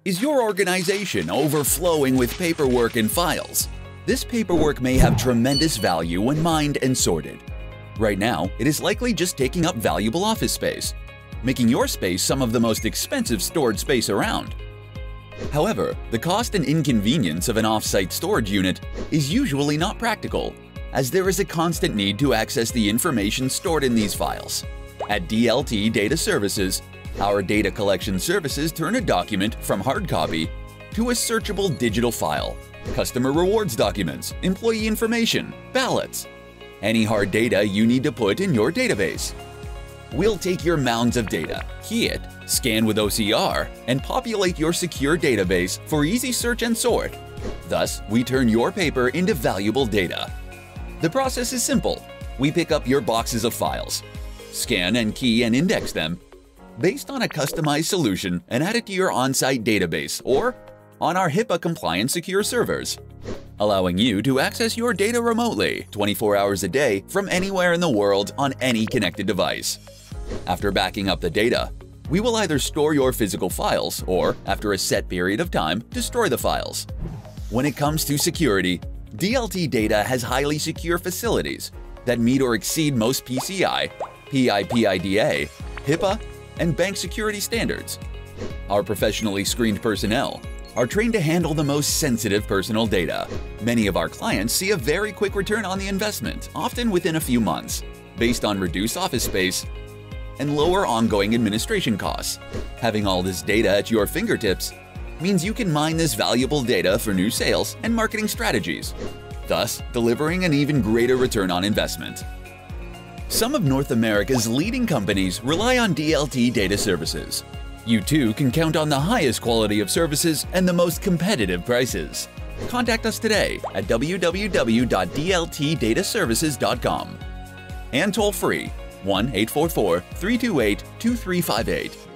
Is your organization overflowing with paperwork and files? This paperwork may have tremendous value when mined and sorted. Right now, it is likely just taking up valuable office space, making your space some of the most expensive stored space around. However, the cost and inconvenience of an off-site storage unit is usually not practical, as there is a constant need to access the information stored in these files. At DLT Data Services, our data collection services turn a document from hard copy to a searchable digital file, customer rewards documents, employee information, ballots, any hard data you need to put in your database. We'll take your mounds of data, key it, scan with OCR, and populate your secure database for easy search and sort. Thus, we turn your paper into valuable data. The process is simple. We pick up your boxes of files, scan and key and index them based on a customized solution and add it to your on-site database or on our HIPAA-compliant secure servers, allowing you to access your data remotely 24 hours a day from anywhere in the world on any connected device. After backing up the data, we will either store your physical files or, after a set period of time, destroy the files. When it comes to security, DLT Data has highly secure facilities that meet or exceed most PCI, PIPIDA, HIPAA, and bank security standards. Our professionally screened personnel are trained to handle the most sensitive personal data. Many of our clients see a very quick return on the investment, often within a few months, based on reduced office space and lower ongoing administration costs. Having all this data at your fingertips means you can mine this valuable data for new sales and marketing strategies, thus delivering an even greater return on investment. Some of North America's leading companies rely on DLT Data Services. You too can count on the highest quality of services and the most competitive prices. Contact us today at www.dltdataservices.com and toll free 1-844-328-2358.